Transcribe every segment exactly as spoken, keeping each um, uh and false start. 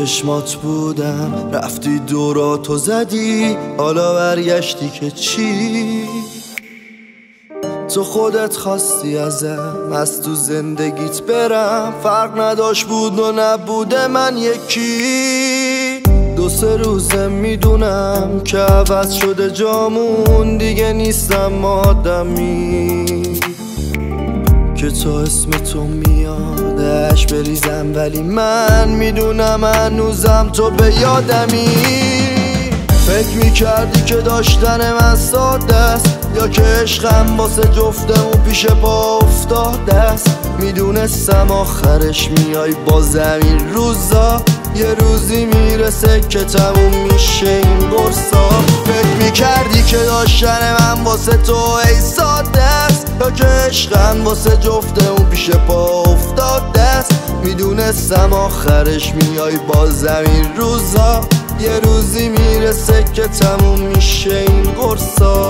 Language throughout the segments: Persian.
چشمات بودم، رفتی دوراتو زدی، حالا برگشتی که چی؟ تو خودت خواستی ازم از تو زندگیت برم، فرق نداشت بود و نبوده من یکی. دو سه روزه میدونم که عوض شده جامون، دیگه نیستم آدمی که تو اسم تو میادش بریزم، ولی من میدونم هنوزم تو به یادمی. فکر میکردی که داشتن من ساده است، یا که عشقم واسه جفتمون پیش پا افتاده است. میدونستم آخرش میای با زمین روزا، یه روزی میرسه که تموم میشه این قرصا. فکر میکردی که داشتن من واسه تو ای ساده است، یا که عشقم واسه جفتمون پیش پا افتاده است. میدونستم آخرش میای با زمین روزا، یه روزی میرسه که تموم میشه این قرصا.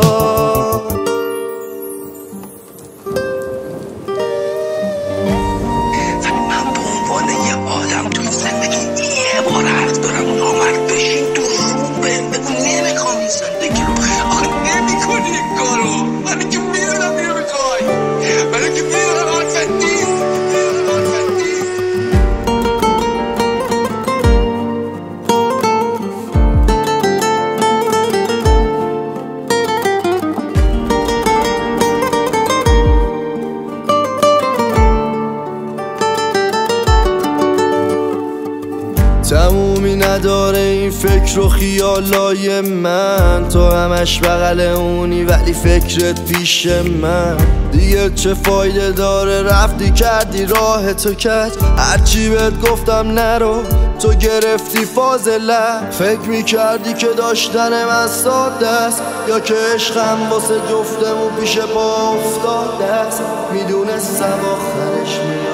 ولی من به عنوان یه آدم توی زندگی یه بار حرف دارم، نامرد بشین تو رو بهم بگو نمیخوام این زندگی رو. آخه نمیکنی این کارو، من که میدونم اینو میخوای، من که میدونم حرفت نیست. تمومی نداره این فکر و خیالای من، تو همش بغل اونی ولی فکرت پیش من. دیگه چه فایده داره رفتی کردی راه تو کج، هرچی بهت گفتم نرو تو گرفتی فاضله. فکر میکردی که داشتن من ساده است، یا که عشقم واسه جفتمون پیش پا افتاده است. میدونستم آخرش می